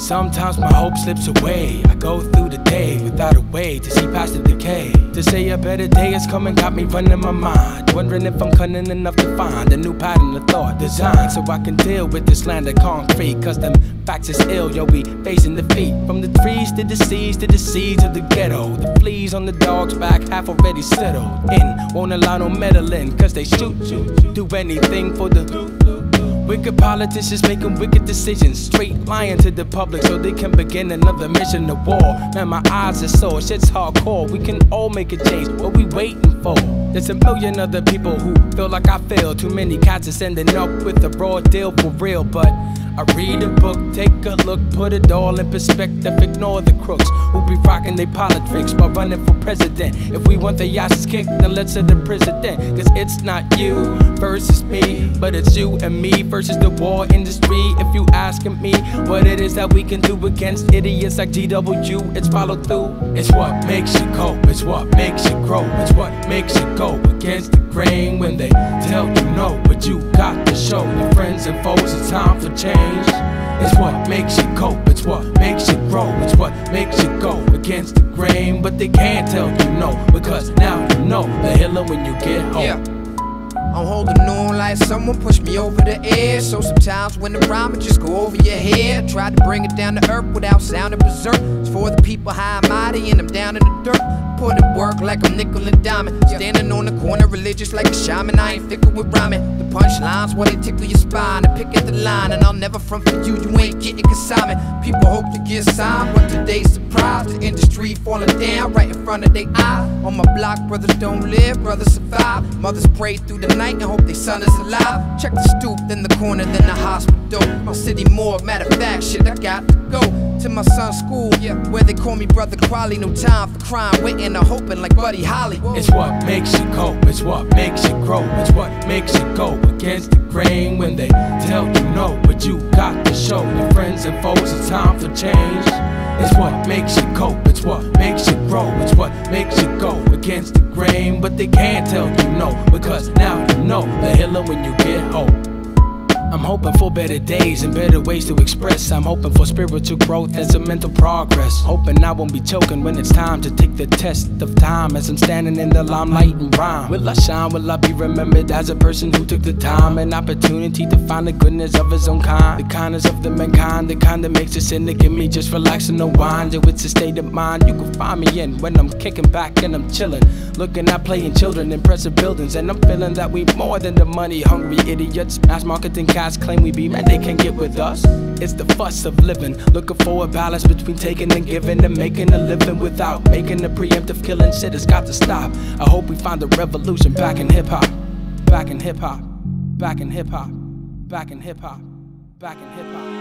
Sometimes my hope slips away. I go through the day without a way to see past the decay. To say a better day is coming got me running my mind, wondering if I'm cunning enough to find a new pattern of thought designed so I can deal with this land of concrete. Cause them facts is ill, yo, we facing defeat. From the trees to the seas to the seeds of the ghetto. The fleas on the dog's back half already settled in. Won't allow no meddling, cause they shoot. Do anything for the wicked politicians making wicked decisions, straight lying to the public so they can begin another mission of war. Man, my eyes are sore, shit's hardcore. We can all make a change, what we waiting for? There's a million other people who feel like I failed. Too many cats are ending up with a raw deal for real. But I read a book, take a look, put it all in perspective. Ignore the crooks who be rocking their politics while running for president. If we want the asses kicked, then let's set the president. Cause it's not you versus me, but it's you and me versus the war industry. If you asking me what it is that we can do against idiots like GW, it's follow through. It's what makes you cope, it's what makes you grow. It's what makes you go against the grain when they tell you no, but you got to show your friends and foes it's time for change. It's what makes you cope, it's what makes you grow. It's what makes you go against the grain, but they can't tell you no, because now you know the healing when you get home. Yeah. I'm holding on like someone pushed me over the edge. So sometimes when the rhyme would just go over your head, tried to bring it down to earth without sounding berserk. It's for the people high and mighty and I'm down in the dirt. Put in work like I'm nickel and diamond. Standing on the corner religious like a shaman. I ain't fickle with rhyming. The punchlines while they tickle your spine and pick at the line. And I'll never front for you, you ain't getting consignment. People hope to get signed, but today's surprise, the industry falling down right in front of their eye. On my block, brothers don't live, brothers survive. Mothers pray through the night and hope their son is alive. Check the stoop, then the corner, then the hospital. My city morgue, matter of fact, shit, I got to go to my son's school, where they call me Brother Crowley. No time for crime, waiting or hoping like Buddy Holly. It's what makes you cope, it's what makes you grow. It's what makes you go against the grain when they tell you no, but you got to show your friends and foes it's time for change. It's what makes you cope, it's what makes you grow. It's what makes you go against the grain, but they can't tell you no, because now you know the healing when you get home. I'm hoping for better days and better ways to express. I'm hoping for spiritual growth and some mental progress. Hoping I won't be choking when it's time to take the test of time as I'm standing in the limelight and rhyme. Will I shine? Will I be remembered as a person who took the time and opportunity to find the goodness of his own kind? The kindness of the mankind, the kind that makes a cynic in me just relax and unwind. Yo, it's a state of mind you can find me in when I'm kicking back and I'm chilling, looking at playing children, impressive buildings, and I'm feeling that we more than the money hungry idiots. Mass marketing guys claim we be, man, they can't get with us. It's the fuss of living, looking for a balance between taking and giving and making a living without making a preemptive killing. Shit has got to stop. I hope we find a revolution back in hip hop, back in hip hop, back in hip hop, back in hip hop, back in hip hop.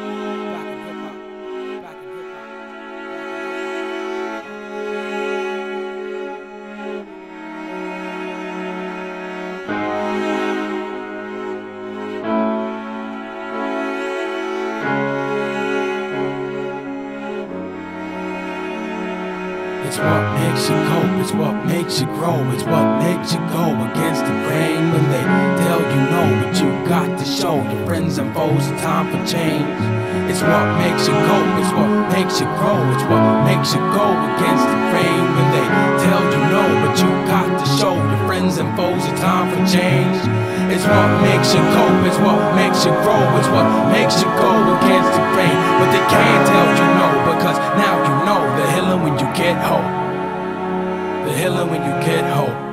It's what makes you cope, it's what makes you grow. It's what makes you go against the grain when they tell you no, but you got to show your friends and foes it's time for change. It's what makes you cope, it's what makes you grow. It's what makes you go against the grain when they tell you no, but you got to show your friends and foes it's time for change. It's what makes you cope, it's what makes you grow. It's what makes you go against the grain, but they can't tell you no, because now you know the healing when you get home. The healing when you get home.